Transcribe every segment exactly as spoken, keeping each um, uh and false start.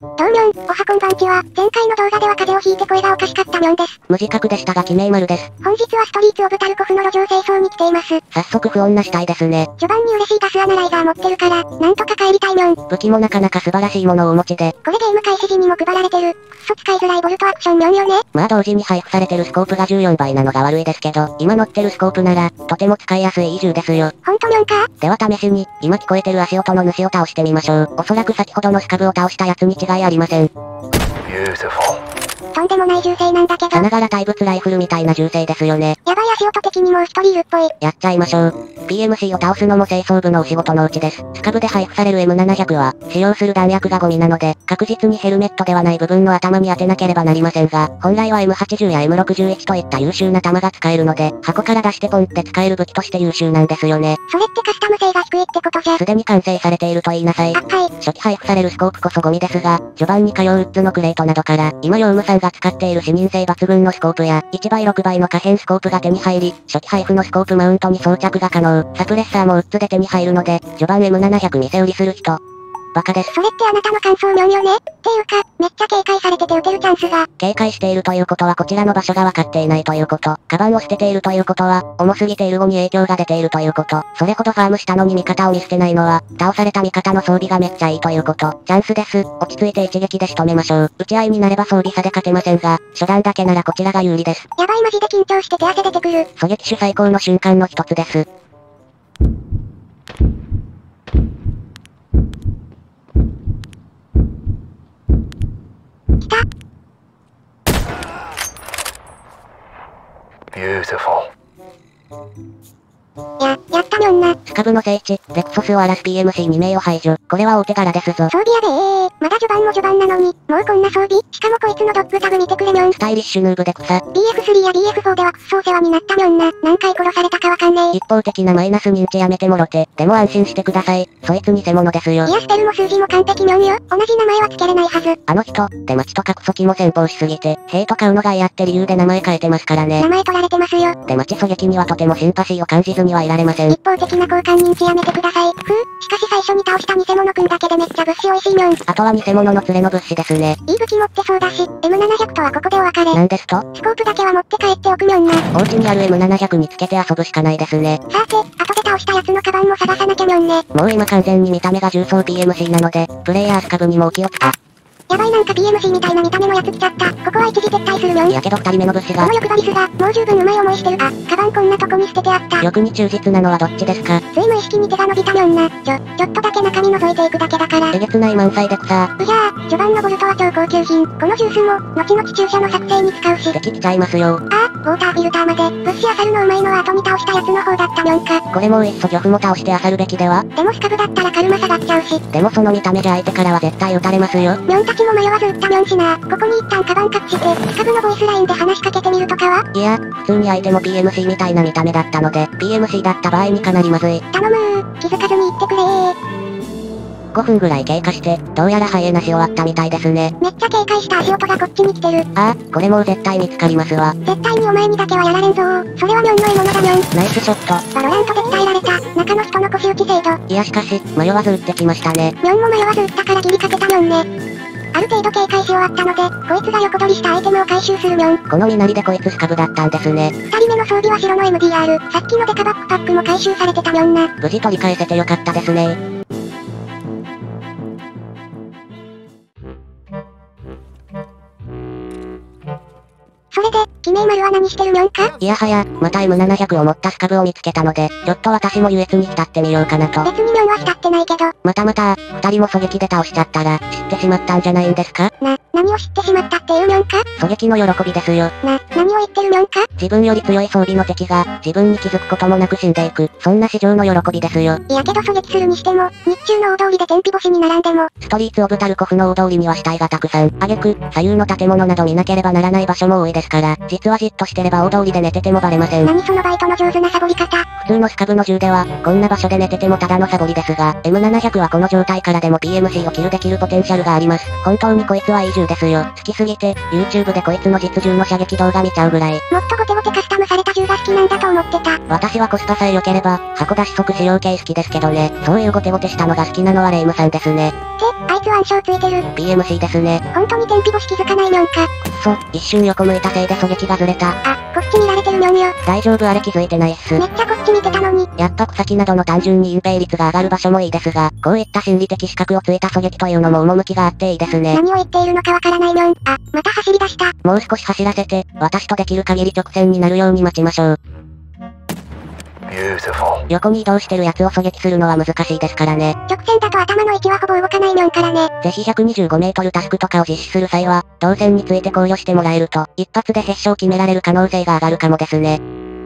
どうみょん、おはこんばんちは、前回の動画では風邪をひいて声がおかしかったみょんです。 無自覚でしたが記名丸です。 本日はストリーツオブタルコフの路上清掃に来ています。 早速不穏な死体ですね。 序盤に嬉しいガスアナライザー持ってるから、なんとか帰りたいみょん。 武器もなかなか素晴らしいものをお持ちで。 これゲーム開始時にも配られてる。くっそ使いづらいボルトアクションみょんよね。 まあ同時に配布されてるスコープがじゅうよんばいなのが悪いですけど、今乗ってるスコープなら、とても使いやすいいい銃ですよ。 ほんとみょんか？ では試しに、今聞こえてる足音の主を倒してみましょう。おそらく先ほどのスカブを倒したやつに違いありません。 とんでもない銃声なんだけど。 さながら対物ライフルみたいな銃声ですよね。 やばい足音的にもう一人いるっぽい。 やっちゃいましょう。ピーエムシー を倒すのも清掃部のお仕事のうちです。スカブで配布される エムななひゃく は、使用する弾薬がゴミなので、確実にヘルメットではない部分の頭に当てなければなりませんが、本来は エムはちじゅう や エムろくじゅういち といった優秀な弾が使えるので、箱から出してポンって使える武器として優秀なんですよね。 それってカスタム性が低いってことじゃ。 すでに完成されていると言いなさい。 あ、はい。 初期配布されるスコープこそゴミですが、序盤に火曜ウッズのクレートなどから、今ヨウムさんが使っている視認性抜群のスコープや、いちばいろくばいの可変スコープが手に入り、初期配布のスコープマウントに装着が可能。サプレッサーもウッズで手に入るので、序盤 エムななひゃく 店売りする人。バカです。 それってあなたの感想みょんよね？っていうか、めっちゃ警戒されてて撃てるチャンスが。 警戒しているということはこちらの場所が分かっていないということ。カバンを捨てているということは、重すぎている後に影響が出ているということ。それほどファームしたのに味方を見捨てないのは、倒された味方の装備がめっちゃいいということ。チャンスです。落ち着いて一撃で仕留めましょう。打ち合いになれば装備差で勝てませんが、初段だけならこちらが有利です。 やばいマジで緊張して手汗出てくる。 狙撃手最高の瞬間の一つです。 来た。 Beautiful. や、やったみょんな。 スカブの聖地、レクソスを荒らす ピーエムシーに 名を排除。これは大手柄ですぞ。 装備やべえー。まだ序盤も序盤なのに、もうこんな装備？しかもこいつのドッグタグ見てくれみょん。 スタイリッシュヌーブで草。 ビーエフスリー や ビーエフフォー ではくっそお世話になったみょんな。何回殺されたかわかんねえ。 一方的なマイナス認知やめてもろて。でも安心してください。そいつ偽物ですよ。 いやスペルも数字も完璧みょんよ。同じ名前はつけれないはず。 あの人、出待ちとかクソキも先方しすぎて、ヘイト買うのが嫌って理由で名前変えてますからね。 名前取られてますよ。 出待ち狙撃にはとてもシンパシーを感じずにはいられません。 一方的な交換認知やめてください。ふう、しかし最初に倒した偽物くんだけでめっちゃ物資美味しいみょん。 あとは偽物の連れの物資ですね。 いい武器持ってそうだし、エムななひゃく とはここでお別れ。 なんですと？ スコープだけは持って帰っておくみょんな。 お家にある エムななひゃく につけて遊ぶしかないですね。 さて、後で倒したやつのカバンも探さなきゃみょんね。 もう今完全に見た目が重装 ピーエムシー なので、プレイヤースカブにもお気をつけ。 やばいなんか ピーエムシー みたいな見た目のやつ来ちゃった。ここは一時撤退するみょん。 いやけど二人目の物資が。 この欲張りすが、もう十分うまい思いしてる。あ、カバンこんなとこに捨ててあった。 欲に忠実なのはどっちですか？ つい無意識に手が伸びたみょんな。ちょ、ちょっとだけ中身覗いていくだけだから。 えげつない満載で草。 うひゃー、序盤のボルトは超高級品。このジュースも、後々注射の作成に使うし。 敵来ちゃいますよ。 あー、ウォーターフィルターまで。物資漁るのうまいのは後に倒したやつの方だったみょんか。 これもういっそ漁夫も倒して漁るべきでは？ でもスカブだったらカルマ下がっちゃうし。 でもその見た目じゃ相手からは絶対撃たれますよ。 ミョンたちも迷わず撃ったミョンしな。ここに一旦カバン隠して、スカブのボイスラインで話しかけてみるとかは？ いや、普通に相手も ピーエムシー みたいな見た目だったので、ピーエムシー だった場合にかなりまずい。 頼むー、気づかずに言ってくれー。 ごふんぐらい経過して、どうやらハイエナし終わったみたいですね。 めっちゃ警戒した足音がこっちに来てる。 ああ、これもう絶対見つかりますわ。 絶対にお前にだけはやられんぞー。それはミョンの獲物だミョン。 ナイスショット。 バロラントで鍛えられた、中の人の腰打ち精度。 いやしかし、迷わず撃ってきましたね。 ミョンも迷わず撃ったから切りかけたミョンね。ある程度警戒し終わったので、こいつが横取りしたアイテムを回収するミョン。 この身なりでこいつスカブだったんですね。 二人目の装備は白の エムディーアール。さっきのデカバックパックも回収されてたミョンな。 無事取り返せてよかったですね。 それで、記名丸は何してるミョンか？ いやはや、また エムななひゃく を持ったスカブを見つけたので、ちょっと私も優越に浸ってみようかなと。 別にミョンは浸ってないけど。 またまた、二人も狙撃で倒しちゃったら、知ってしまったんじゃないんですか？ な、何を知ってしまったっていうミョンか？ 狙撃の喜びですよ。 な、何を言ってるミョンか？ 自分より強い装備の敵が、自分に気づくこともなく死んでいく、そんな至上の喜びですよ。 いやけど狙撃するにしても、日中の大通りで天日干しに並んでも。 ストリーツオブタルコフの大通りには死体がたくさん、挙句、左右の建物など見なければならない場所も多いですから、 実はじっとしてれば大通りで寝ててもバレません。 何そのバイトの上手なサボり方。 普通のスカブの銃では、こんな場所で寝ててもただのサボりですが、エムななひゃく はこの状態からでも ピーエムシー をキルできるポテンシャルがあります。本当にこいつはいい銃ですよ。好きすぎて、YouTube でこいつの実銃の射撃動画見ちゃうぐらい。 もっとゴテゴテカスタムされた銃が好きなんだと思ってた。 私はコスパさえ良ければ、箱出し即使用系好きですけどね。そういうゴテゴテしたのが好きなのはレイムさんですね。 って、あいつ腕章ついてる。 ピーエムシー ですね。 本当に天日干し気づかないにょんか。 くっそ、一瞬横向いたせいで狙撃がずれた。 あ、こっち見られてるにょんよ。 大丈夫あれ気づいてないっす。 めっちゃこっち見てたのに。 やっぱ草木などの単純に隠蔽率が上がる場所もいいですが、こういった心理的資格をついた狙撃というのも趣があっていいですね。 何を言っているのかわからないにょん。あ、また走り出した。 もう少し走らせて、私とできる限り直線になるように待ちましょう。横に移動してるやつを狙撃するのは難しいですからね。 直線だと頭の位置はほぼ動かないにょんからね。 ぜひひゃくにじゅうごメートルタスクとかを実施する際は、動線について考慮してもらえると、一発でヘッショを決められる可能性が上がるかもですね。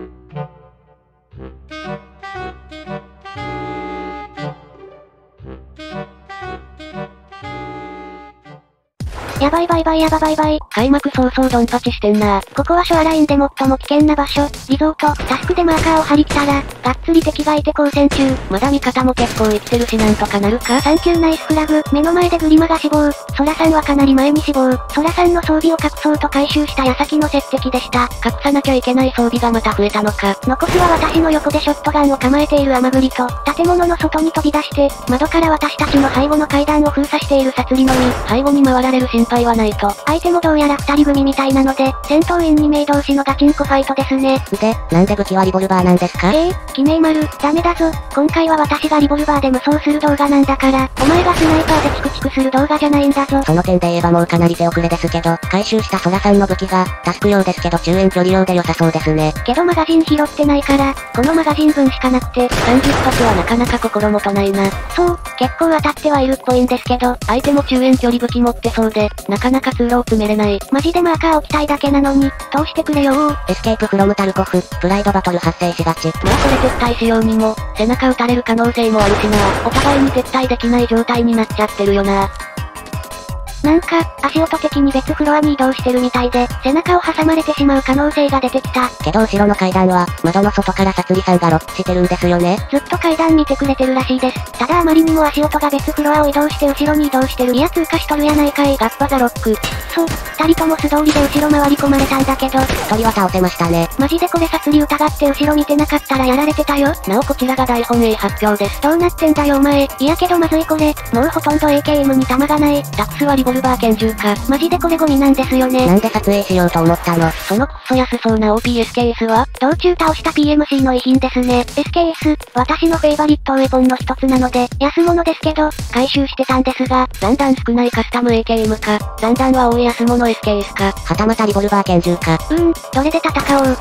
やばいバイバイやばバイバイ。 開幕早々ドンパチしてんな。 ここはショアラインで最も危険な場所。リゾート、タスクでマーカーを張り切ったら、がっつり敵がいて交戦中。 まだ味方も結構生きてるしなんとかなるか。 サンキューナイスフラグ。目の前でグリマが死亡。ソラさんはかなり前に死亡。ソラさんの装備を隠そうと回収した矢先の接敵でした。 隠さなきゃいけない装備がまた増えたのか。 残すは私の横でショットガンを構えている甘栗と、建物の外に飛び出して、窓から私たちの背後の階段を封鎖しているサツリのみ。 背後に回られる心配はないと。 相手もどうやら二人組みたいなので、戦闘員に名同士のガチンコファイトですね。 で、なんで武器はリボルバーなんですか？ ええー、記名丸、ダメだぞ。今回は私がリボルバーで無双する動画なんだから、お前がスナイパーでチクチクする動画じゃないんだぞ。 その点で言えばもうかなり手遅れですけど、回収したソラさんの武器が、タスク用ですけど中遠距離用で良さそうですね。 けどマガジン拾ってないから、このマガジン分しかなくて、 さんじゅっぱつはなかなか心もとないな。 そう、結構当たってはいるっぽいんですけど、 相手も中遠距離武器持ってそうで、なかなか通路を詰めれない。 マジでマーカー置きたいだけなのに、通してくれよー。 エスケープフロムタルコフ、プライドバトル発生しがち。 まあこれ撤退しようにも、背中撃たれる可能性もあるしな。お互いに撤退できない状態になっちゃってるよな。 なんか、足音的に別フロアに移動してるみたいで、背中を挟まれてしまう可能性が出てきた。 けど後ろの階段は、窓の外からサツリさんがロックしてるんですよね。 ずっと階段見てくれてるらしいです。ただあまりにも足音が別フロアを移動して後ろに移動してる。いや通過しとるやないかい。 ガッパザロック。 そう、二人とも素通りで後ろ回り込まれたんだけど。 一人は倒せましたね。 マジでこれサツリ疑って後ろ見てなかったらやられてたよ。 なおこちらが大本営発表です。 どうなってんだよお前。いやけどまずいこれ。もうほとんど エーケーエム に弾がない。 タクスはリボルバー拳銃か。 マジでこれゴミなんですよね。 なんで撮影しようと思ったの？ そのくっそ安そうな オーピーエスケーエス は道中倒した ピーエムシー の遺品ですね。エスケーエス、私のフェイバリットウェポンの一つなので、安物ですけど、回収してたんですが、 だんだん少ないカスタム エーケーエム か、だんだんは多い安物 エスケーエス か、 はたまたリボルバー拳銃か。 うーん、どれで戦おう。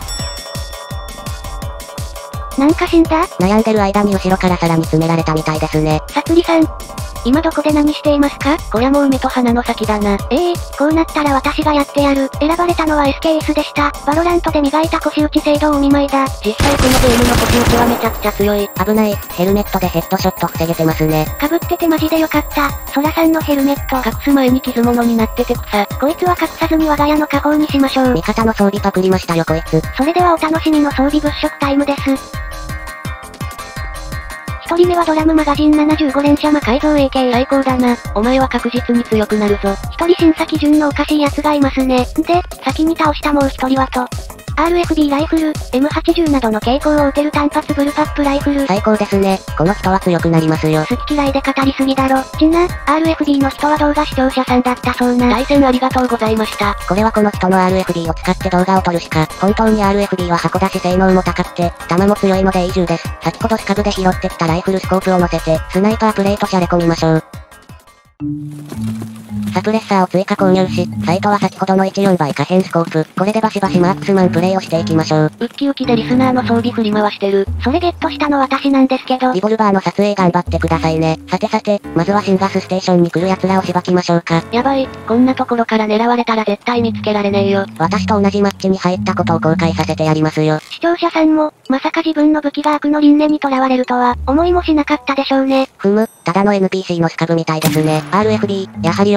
なんか死んだ？ 悩んでる間に後ろからさらに詰められたみたいですね。 サツリさん。今どこで何していますか？ こりゃもう目と鼻の先だな。 ええー、こうなったら私がやってやる。選ばれたのは エスケーエス でした。バロラントで磨いた腰打ち精度お見舞いだ。 実際このゲームの腰打ちはめちゃくちゃ強い。 危ない、ヘルメットでヘッドショット防げてますね。 被っててマジでよかった。ソラさんのヘルメット。 隠す前に傷物になってて草。 こいつは隠さずに我が家の家宝にしましょう。 味方の装備パクりましたよこいつ。 それではお楽しみの装備物色タイムです。一人目はドラムマガジンななじゅうご連射魔改造 エーケー。 最高だな。お前は確実に強くなるぞ。 一人審査基準のおかしい奴がいますね。で、先に倒したもう一人はと。アールエフビー ライフル、エムはちじゅう などの傾向を撃てる単発ブルパップライフル。 最高ですね。この人は強くなりますよ。 好き嫌いで語りすぎだろ。ちな、アールエフビー の人は動画視聴者さんだったそうな。 対戦ありがとうございました。 これはこの人の アールエフビー を使って動画を撮るしか。本当に アールエフビー は箱出し性能も高くて、弾も強いのでいい銃です。先ほどスカブで拾ってきたライフルスコープを乗せて、スナイパープレイとしゃれ込みましょう。サプレッサーを追加購入し、サイトは先ほどのいちよんばい可変スコープ。これでバシバシマークスマンプレイをしていきましょう。 ウッキウキでリスナーの装備振り回してる。 それゲットしたの私なんですけど。 リボルバーの撮影頑張ってくださいね。さてさて、まずは新ガスステーションに来る奴らをしばきましょうか。 やばい、こんなところから狙われたら絶対見つけられねえよ。 私と同じマッチに入ったことを後悔させてやりますよ。 視聴者さんも、まさか自分の武器が悪の輪廻に囚われるとは、思いもしなかったでしょうね。 ふむ、ただの エヌピーシー のスカブみたいですね。アールエフビー、やはり良い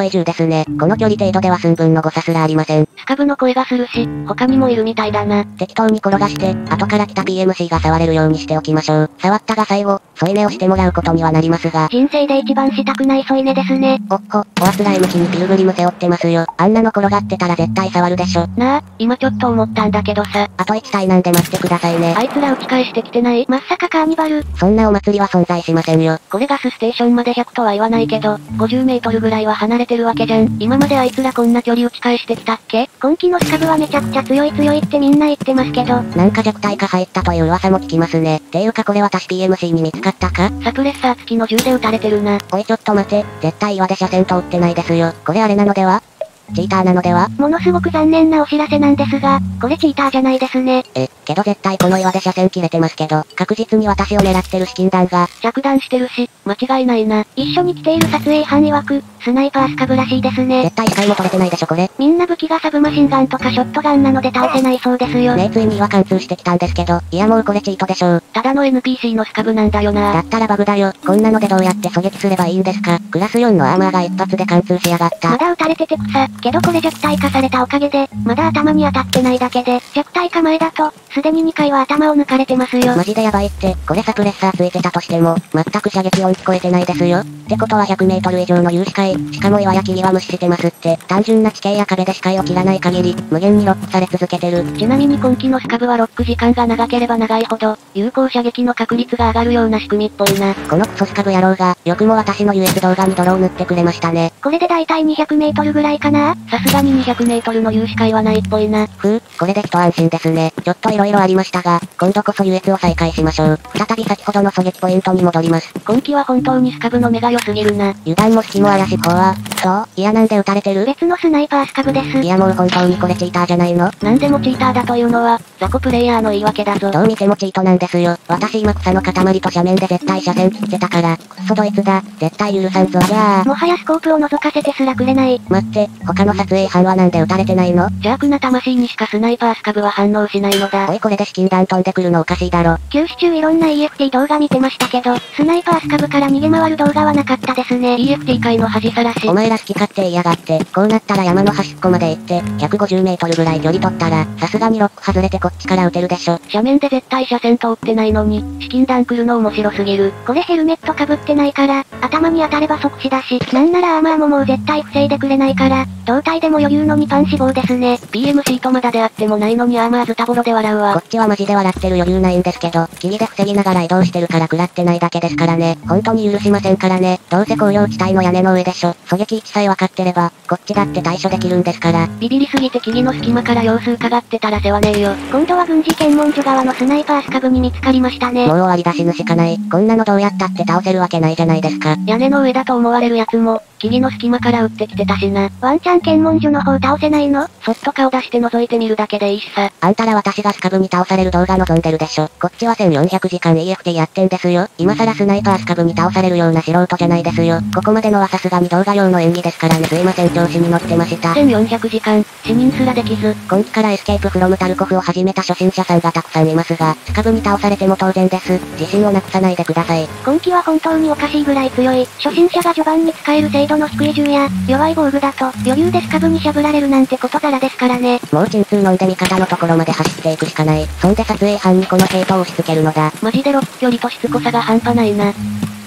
命中ですね。この距離程度では寸分の誤差すらありません。 スカブの声がするし、他にもいるみたいだな。 適当に転がして、後から来た ピーエムシー が触れるようにしておきましょう。触ったが最後、添い寝をしてもらうことにはなりますが。 人生で一番したくない添い寝ですね。 おっほ、おあつらい向きにピルグリム背負ってますよ。あんなの転がってたら絶対触るでしょ。 なあ、今ちょっと思ったんだけどさ。 あといち体なんで待ってくださいね。 あいつら打ち返してきてない？ まさかカーニバル。 そんなお祭りは存在しませんよ。 これガスステーションまでひゃくとは言わないけど、ごじゅうメートルぐらいは離れてるわけじゃん。今まであいつらこんな距離打ち返してきたっけ？ 今期のスカブはめちゃくちゃ強い強いってみんな言ってますけど。 なんか弱体化入ったという噂も聞きますね。ていうかこれ私 ピーエムシー に見つかったか？ サプレッサー付きの銃で撃たれてるな。 おいちょっと待て、絶対岩で車線通ってないですよ。これあれなのでは？チーターなのでは？ ものすごく残念なお知らせなんですが、これチーターじゃないですね。 え、けど絶対この岩で車線切れてますけど、確実に私を狙ってる資金弾が。 着弾してるし、間違いないな。 一緒に来ている撮影班曰く、スナイパースカブらしいですね。 絶対視界も取れてないでしょこれ。 みんな武器がサブマシンガンとかショットガンなので倒せないそうですよ。 ねえついに岩貫通してきたんですけど、いやもうこれチートでしょう。 ただの エヌピーシー のスカブなんだよな。 だったらバグだよ。こんなのでどうやって狙撃すればいいんですか？クラスよんのアーマーが一発で貫通しやがった。 まだ撃たれてて草。けどこれ弱体化されたおかげで、まだ頭に当たってないだけで、弱体化前だと、すでににかいは頭を抜かれてますよ。 マジでやばいって、これサプレッサーついてたとしても、全く射撃音聞こえてないですよ。ってことはひゃくメートル以上の有視界、しかも岩や霧は無視してますって、単純な地形や壁で視界を切らない限り、無限にロックされ続けてる。 ちなみに今期のスカブはロック時間が長ければ長いほど、有効射撃の確率が上がるような仕組みっぽいな。 このクソスカブ野郎が、よくも私の ユーエス 動画に泥を塗ってくれましたね。 これでだいたいにひゃくメートルぐらいかな？ さすがににひゃくメートルの有視界はないっぽいな。 ふう、これで一安心ですね。ちょっと色々ありましたが、今度こそ ユーエス を再開しましょう。再び先ほどの狙撃ポイントに戻ります。 今期は本当にスカブの目が良すぎるな。 油断も隙もあらし方は、そう、いやなんで撃たれてる？ 別のスナイパースカブです。 いやもう本当にこれチーターじゃないの？ なんでもチーターだというのは、雑魚プレイヤーの言い訳だぞ。 どう見てもチートなんですよ。私今草の塊と斜面で絶対車線切ってたから、くっそドイツだ。絶対許さんぞ。じゃあ。 もはやスコープを覗かせてすらくれない。 待って、他の撮影班はなんで撃たれてないの？ 邪悪な魂にしかスナイパースカブは反応しないのだ。 おいこれで資金弾飛んでくるのおかしいだろ。 休止中いろんな イーエフティー 動画見てましたけど、スナイパースカブから逃げ回る動画はなかったですね。 イーエフティー 界の恥さらし。 お前ら好き勝手言いやがって、こうなったら山の端っこまで行って、ひゃくごじゅうメートルぐらい距離取ったら、さすがにロック外れてこっちから撃てるでしょ。 斜面で絶対車線通ってないのに、資金弾来るの面白すぎる。 これヘルメット被ってないから、頭に当たれば即死だし、なんならアーマーももう絶対防いでくれないから、胴体でも余裕のにパン死亡ですね。 ピーエムシー とまだであってもないのにアーマーズタボロで笑うわ。 こっちはマジで笑ってる余裕ないんですけど、霧で防ぎながら移動してるから食らってないだけですからね。本当に許しませんからね。どうせ工業地帯の屋根の上でしょ。狙撃位置さえ分かってれば、こっちだって対処できるんですから。 ビビりすぎて霧の隙間から様子伺ってたら世話ねえよ。 今度は軍事検問所側のスナイパースカブに見つかりましたね。 もう終わりだ死ぬしかない。こんなのどうやったって倒せるわけないじゃないですか。 屋根の上だと思われるやつも、霧の隙間から撃ってきてたしな。 ワンチャン検問所の方倒せないの？ そっと顔出して覗いてみるだけでいいしさ。 あんたら私がスカブに倒される動画望んでるでしょ。こっちはせんよんひゃくじかん イーエフティー やってんですよ。今更スナイパースカブに倒されるような素人じゃないですよ。ここまでのはさすがに動画用の演技ですからね。すいません調子に乗ってました。 せんよんひゃくじかん、市民すらできず。 今期からエスケープフロムタルコフを始めた初心者さんがたくさんいますが、スカブに倒されても当然です。自信をなくさないでください。 今期は本当におかしいぐらい強い。初心者が序盤に使える精度の低い銃や、弱い防具だと、余裕でスカブにしゃぶられるなんてことざらですからね。 もう鎮痛飲んで味方のところまで走っていくしかない。そんで撮影班にこのヘイトを押し付けるのだ。 マジでロック距離としつこさが半端ないな。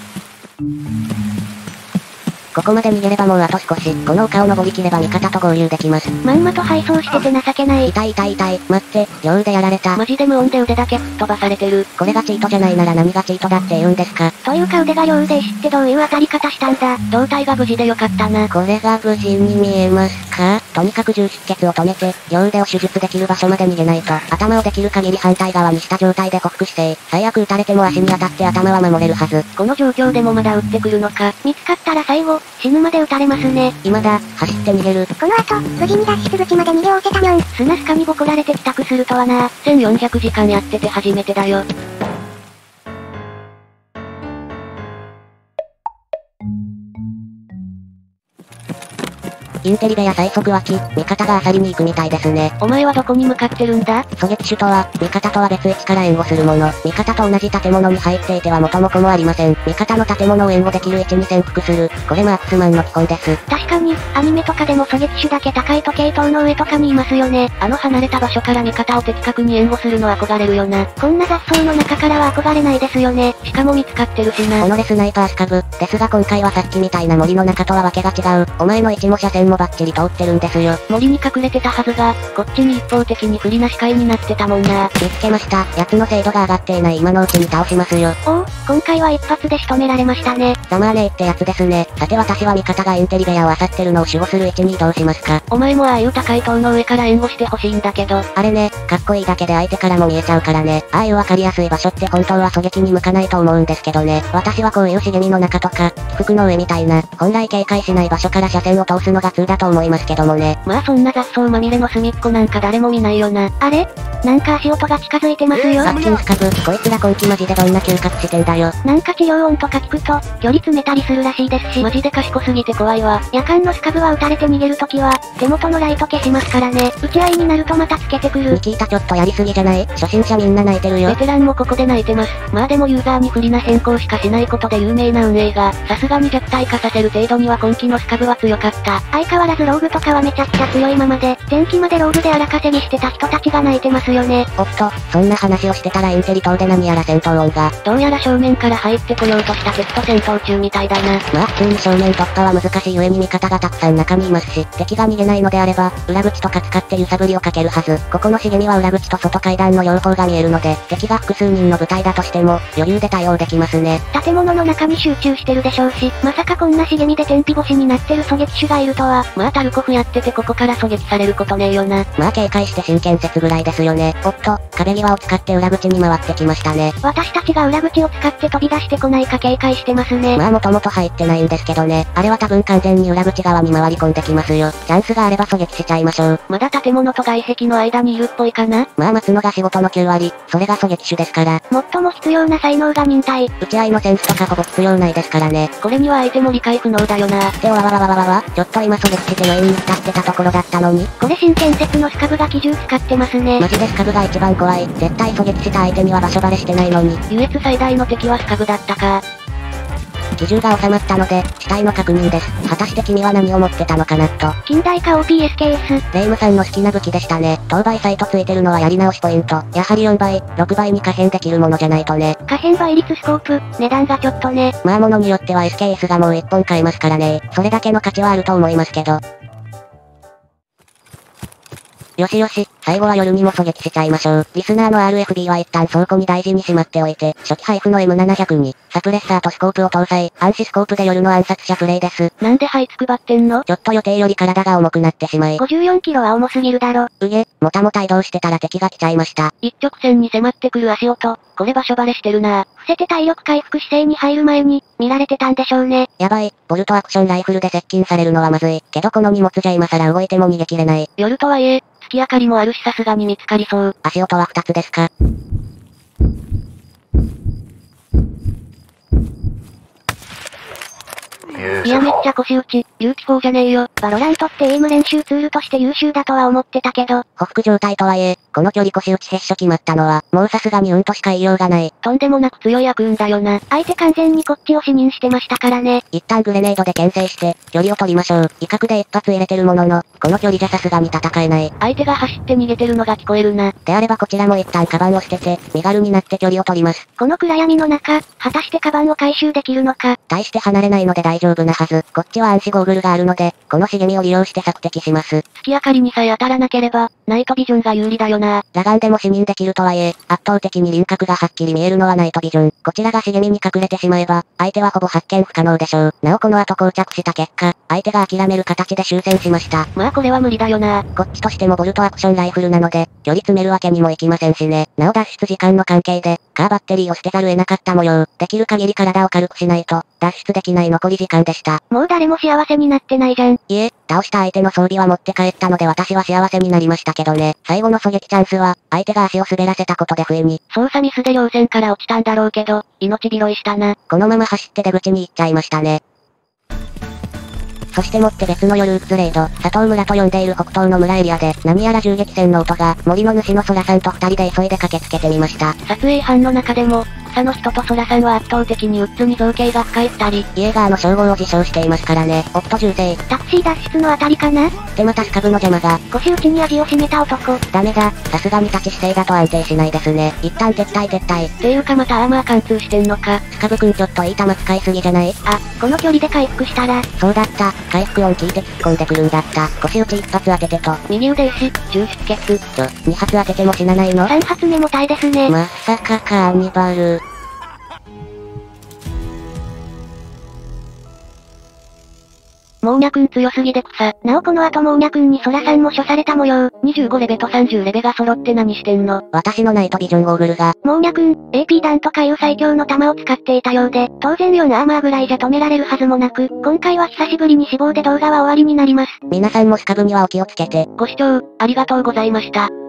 ここまで逃げればもうあと少し。この丘を登りきれば味方と合流できます。 まんまと敗走してて情けない。 痛い痛い痛い。待って、両腕やられた。 マジで無音で腕だけ吹っ飛ばされてる。 これがチートじゃないなら何がチートだって言うんですか？ というか腕が両腕石ってどういう当たり方したんだ？ 胴体が無事でよかったな。 これが無事に見えますか？とにかく重出血を止めて、両腕を手術できる場所まで逃げないと、頭をできる限り反対側にした状態で匍匐姿勢。最悪撃たれても足に当たって頭は守れるはず。 この状況でもまだ撃ってくるのか。 見つかったら最後、死ぬまで撃たれますね。 今だ、走って逃げる。 この後、無事に脱出口まで逃げおせたにょん。 砂スカにボコられて帰宅するとはな。せんよんひゃくじかんやってて初めてだよ。 インテリ部屋最速脇、味方が漁りに行くみたいですね。 お前はどこに向かってるんだ？ 狙撃手とは、味方とは別位置から援護するもの。味方と同じ建物に入っていては元も子もありません。味方の建物を援護できる位置に潜伏する。これマークスマンの基本です。 確かに、アニメとかでも狙撃手だけ高い時計塔の上とかにいますよね。 あの離れた場所から味方を的確に援護するの憧れるよな。 こんな雑草の中からは憧れないですよね。 しかも見つかってるしな。 己スナイパースカブ。ですが今回はさっきみたいな森の中とはわけが違う。お前の位置も車線もバッチリ通ってるんですよ。 森に隠れてたはずが、こっちに一方的に不利な視界になってたもんな。 見つけました。奴の精度が上がっていない今のうちに倒しますよ。 おお、今回は一発で仕留められましたね。 ざまあねえってやつですね。さて私は味方がインテリ部屋を漁ってるのを守護する位置に移動しますか。 お前もああいう高い塔の上から援護してほしいんだけど。 あれね、かっこいいだけで相手からも見えちゃうからね。ああいうわかりやすい場所って本当は狙撃に向かないと思うんですけどね。私はこういう茂みの中とか、起伏の上みたいな、本来警戒しない場所から車線を通すのが通だと思いますけどもね。 まあそんな雑草まみれの隅っこなんか誰も見ないよな。 あれ？なんか足音が近づいてますよ。 アッキンスカブ、こいつら今季マジでどんな嗅覚してんだよ。 なんか治療音とか聞くと、より詰めたりするらしいですし。 マジで賢すぎて怖いわ。 夜間のスカブは撃たれて逃げるときは、手元のライト消しますからね。撃ち合いになるとまたつけてくる。 ニキータちょっとやりすぎじゃない？初心者みんな泣いてるよ。 ベテランもここで泣いてます。まあでもユーザーに不利な変更しかしないことで有名な運営が、さすがに弱体化させる程度には今季のスカブは強かった。 相変わらずローグとかはめちゃくちゃ強いままで、前期までローグで荒稼ぎしてた人たちが泣いてますよね。 おっと、そんな話をしてたらインテリ島で何やら戦闘音が。 どうやら正面から入ってこようとした敵と戦闘中みたいだな。 まあ普通に正面突破は難しい上に味方がたくさん中にいますし、敵が逃げないのであれば、裏口とか使って揺さぶりをかけるはず。ここの茂みは裏口と外階段の両方が見えるので、敵が複数人の部隊だとしても、余裕で対応できますね。 建物の中に集中してるでしょうし、まさかこんな茂みで天日干しになってる狙撃手がいるとは。 まあタルコフやっててここから狙撃されることねえよな。 まあ警戒して真剣説ぐらいですよね。おっと、壁際を使って裏口に回ってきましたね。 私たちが裏口を使って飛び出してこないか警戒してますね。 まあもともと入ってないんですけどね。あれは多分完全に裏口側に回り込んできますよ。チャンスがあれば狙撃しちゃいましょう。 まだ建物と外壁の間にいるっぽいかな。 まあ待つのが仕事のきゅうわり、それが狙撃手ですから。 最も必要な才能が忍耐。 打ち合いのセンスとかほぼ必要ないですからね。 これには相手も理解不能だよな。 ってわわわわわわわ、ちょっと今狙撃して余韻に浸ってたところだったのに。 これ真剣説のスカブが機銃使ってますね。 マジでスカブが一番怖い。絶対狙撃した相手には場所バレしてないのに。 優越最大の敵はスカブだったか。 機銃が収まったので、死体の確認です。果たして君は何を持ってたのかなと。 近代化 オーピーエスケーエス。 レイムさんの好きな武器でしたね。当倍サイトついてるのはやり直しポイント。やはりよんばい、ろくばいに可変できるものじゃないとね。 可変倍率スコープ、値段がちょっとね。 まあ物によっては エスケーエス がもういっぽん買えますからね。それだけの価値はあると思いますけど。よしよし、最後は夜にも狙撃しちゃいましょう。リスナーの アールエフビー は一旦倉庫に大事にしまっておいて、初期配布の エムななひゃく に、サプレッサーとスコープを搭載、暗視スコープで夜の暗殺者プレイです。 なんで這いつくばってんの？ ちょっと予定より体が重くなってしまい。 ごじゅうよんキロは重すぎるだろ。 うげ、もたもた移動してたら敵が来ちゃいました。 一直線に迫ってくる足音、これ場所バレしてるな。 伏せて体力回復姿勢に入る前に、見られてたんでしょうね。 やばい、ボルトアクションライフルで接近されるのはまずい。けどこの荷物じゃ今更動いても逃げ切れない。 夜とはいえ、月明かりもあるしさすがに見つかりそう。 足音はふたつですか？ いやめっちゃ腰打ち、有機砲じゃねえよ。 バロラントってエイム練習ツールとして優秀だとは思ってたけど。 ほふく状態とはいえ、この距離腰打ち接触決まったのは、もうさすがにうんとしか言いようがない。 とんでもなく強い悪運だよな。 相手完全にこっちを視認してましたからね。 一旦グレネードで牽制して、距離を取りましょう。威嚇で一発入れてるものの、この距離じゃさすがに戦えない。 相手が走って逃げてるのが聞こえるな。 であればこちらも一旦カバンを捨てて、身軽になって距離を取ります。 この暗闇の中、果たしてカバンを回収できるのか。 大して離れないので大丈夫なはず。こっちは暗視ゴーグルがあるので、この茂みを利用して索敵します。 月明かりにさえ当たらなければ、ナイトビジョンが有利だよな。 裸眼でも視認できるとはいえ、圧倒的に輪郭がはっきり見えるのはナイトビジョン。こちらが茂みに隠れてしまえば、相手はほぼ発見不可能でしょう。なおこの後膠着した結果、相手が諦める形で終戦しました。 まあこれは無理だよな。 こっちとしてもボルトアクションライフルなので、距離詰めるわけにもいきませんしね。なお脱出時間の関係で、カーバッテリーを捨てざる得なかった模様。できる限り体を軽くしないと、脱出できない残り時間でした。 もう誰も幸せになってないじゃん。 いえ、倒した相手の装備は持って帰ったので私は幸せになりましたけどね。最後の狙撃チャンスは、相手が足を滑らせたことで不意に。 操作ミスで稜線から落ちたんだろうけど、命拾いしたな。 このまま走って出口に行っちゃいましたね。 そしてもって別の夜うつレイド、佐藤村と呼んでいる北東の村エリアで、何やら銃撃戦の音が、森の主の空さんと二人で急いで駆けつけてみました。 撮影班の中でも、草の人と空さんは圧倒的にウッズに造形が深い二人。 イエーガーの称号を自称していますからね。おっと銃声。 タクシー脱出のあたりかな？ でまたスカブの邪魔が。 腰打ちに味を占めた男。 ダメだ、さすがに立ち姿勢だと安定しないですね。一旦撤退撤退。 ていうかまたアーマー貫通してんのか。 スカブくんちょっといい球使いすぎじゃない？ あ、この距離で回復したら。 そうだった、回復音聞いて突っ込んでくるんだった。腰打ち一発当ててと。 右腕石、銃出血。 ちょ、二発当てても死なないの？ 三発目も耐えですね。 まさかカーニバル。 モーニャくん強すぎで草。 なおこの後モーニャくんに空さんも処された模様。 にじゅうごレベとさんじゅうレベが揃って何してんの？ 私のナイトビジョンゴーグルが。 モーニャくん、エーピー 弾とかいう最強の弾を使っていたようで、当然よんアーマーぐらいじゃ止められるはずもなく、今回は久しぶりに死亡で動画は終わりになります。 皆さんもスカブにはお気をつけて。 ご視聴、ありがとうございました。